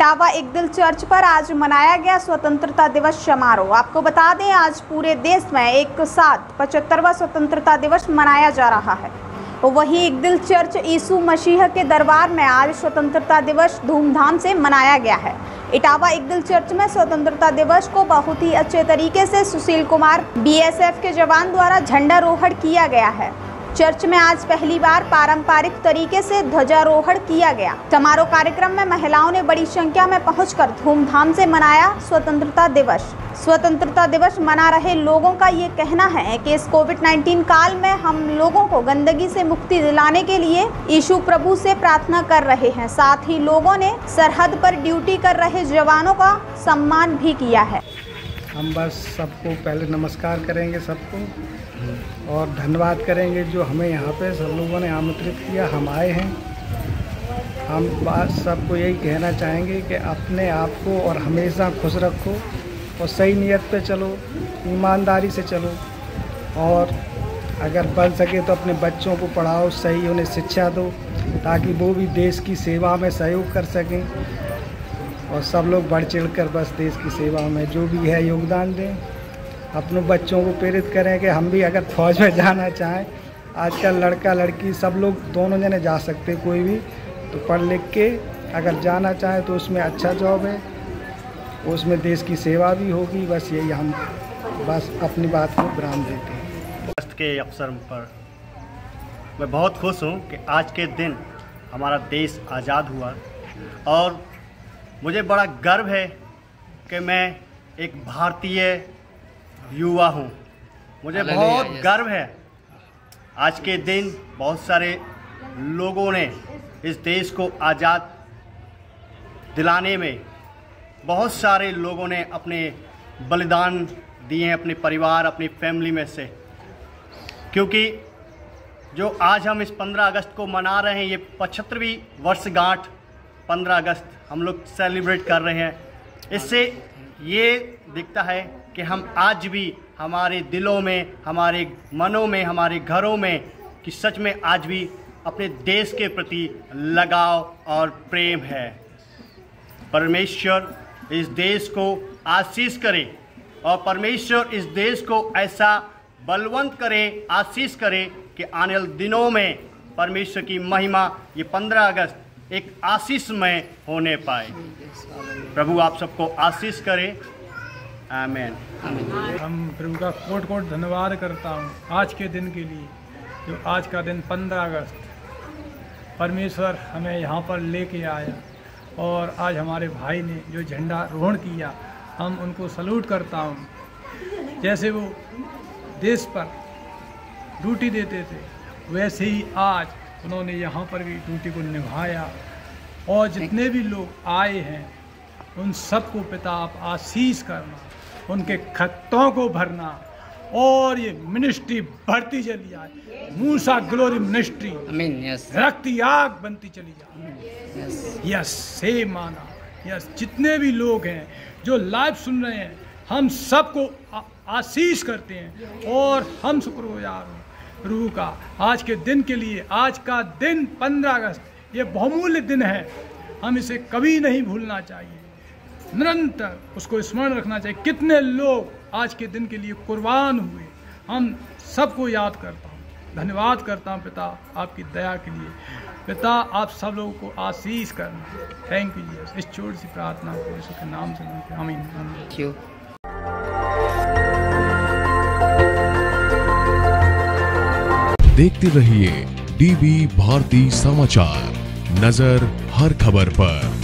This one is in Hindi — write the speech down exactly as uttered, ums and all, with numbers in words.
इटावा एक दिल चर्च पर आज मनाया गया स्वतंत्रता दिवस समारोह। आपको बता दें, आज पूरे देश में एक साथ पचहत्तरवां स्वतंत्रता दिवस मनाया जा रहा है। वहीं एक दिल चर्च यीशु मसीह के दरबार में आज स्वतंत्रता दिवस धूमधाम से मनाया गया है। इटावा एक दिल चर्च में स्वतंत्रता दिवस को बहुत ही अच्छे तरीके से सुशील कुमार बीएसएफ के जवान द्वारा झंडारोहण किया गया है। चर्च में आज पहली बार पारंपरिक तरीके से ध्वजारोहण किया गया। समारोह कार्यक्रम में महिलाओं ने बड़ी संख्या में पहुंचकर धूमधाम से मनाया स्वतंत्रता दिवस। स्वतंत्रता दिवस मना रहे लोगों का ये कहना है कि इस कोविड नाइन्टीन काल में हम लोगों को गंदगी से मुक्ति दिलाने के लिए यीशु प्रभु से प्रार्थना कर रहे हैं। साथ ही लोगों ने सरहद पर ड्यूटी कर रहे जवानों का सम्मान भी किया है। हम बस सबको पहले नमस्कार करेंगे सबको और धन्यवाद करेंगे जो हमें यहाँ पे सब लोगों ने आमंत्रित किया, हम आए हैं। हम बात सबको यही कहना चाहेंगे कि अपने आप को और हमेशा खुश रखो और सही नियत पे चलो, ईमानदारी से चलो और अगर बन सके तो अपने बच्चों को पढ़ाओ, सही उन्हें शिक्षा दो ताकि वो भी देश की सेवा में सहयोग कर सकें और सब लोग बढ़ चढ़ कर बस देश की सेवा में जो भी है योगदान दें। अपने बच्चों को प्रेरित करें कि हम भी अगर फौज में जाना चाहें, आजकल लड़का लड़की सब लोग दोनों जने जा सकते, कोई भी तो पढ़ लिख के अगर जाना चाहे तो उसमें अच्छा जॉब है, उसमें देश की सेवा भी होगी। बस यही हम बस अपनी बात को विराम देते हैं। अगस्त के अवसर पर मैं बहुत खुश हूँ कि आज के दिन हमारा देश आज़ाद हुआ और मुझे बड़ा गर्व है कि मैं एक भारतीय युवा हूँ। मुझे बहुत गर्व है। आज के दिन बहुत सारे लोगों ने इस देश को आज़ाद दिलाने में बहुत सारे लोगों ने अपने बलिदान दिए हैं, अपने परिवार, अपनी फैमिली में से। क्योंकि जो आज हम इस पंद्रह अगस्त को मना रहे हैं, ये पचहत्तरवीं वर्षगांठ पंद्रह अगस्त हम लोग सेलिब्रेट कर रहे हैं। इससे ये दिखता है कि हम आज भी हमारे दिलों में, हमारे मनों में, हमारे घरों में कि सच में आज भी अपने देश के प्रति लगाव और प्रेम है। परमेश्वर इस देश को आशीष करे और परमेश्वर इस देश को ऐसा बलवंत करे, आशीष करे कि आने वाले दिनों में परमेश्वर की महिमा ये पंद्रह अगस्त एक आशीषमय होने पाए। प्रभु आप सबको आशीष करे। आमीन। हम प्रभु का कोट कोट धन्यवाद करता हूँ आज के दिन के लिए, जो आज का दिन पंद्रह अगस्त परमेश्वर हमें यहाँ पर लेके आया और आज हमारे भाई ने जो झंडा रोहण किया, हम उनको सल्यूट करता हूँ। जैसे वो देश पर ड्यूटी देते थे, वैसे ही आज उन्होंने यहाँ पर भी ड्यूटी को निभाया और जितने भी लोग आए हैं उन सबको पिता आप आशीष करना, उनके खत्तों को भरना और ये मिनिस्ट्री बढ़ती चली जाए। मूसा ग्लोरी मिनिस्ट्री रखती आग बनती चली जाए। यस से माना यस जितने भी लोग हैं जो लाइव सुन रहे हैं, हम सबको आशीष करते हैं और हम शुक्रगुजार हैं प्रभु का आज के दिन के लिए। आज का दिन पंद्रह अगस्त ये बहुमूल्य दिन है, हम इसे कभी नहीं भूलना चाहिए, निरंतर उसको स्मरण रखना चाहिए। कितने लोग आज के दिन के लिए कुर्बान हुए, हम सबको याद करता हूँ, धन्यवाद करता हूँ पिता आपकी दया के लिए। पिता आप सब लोगों को आशीष करना। Thank you Jesus. इस छोटी सी प्रार्थना को यीशु के नाम से मांगते हैं, आमीन। देखते रहिए डीबी भारती समाचार, नजर हर खबर पर।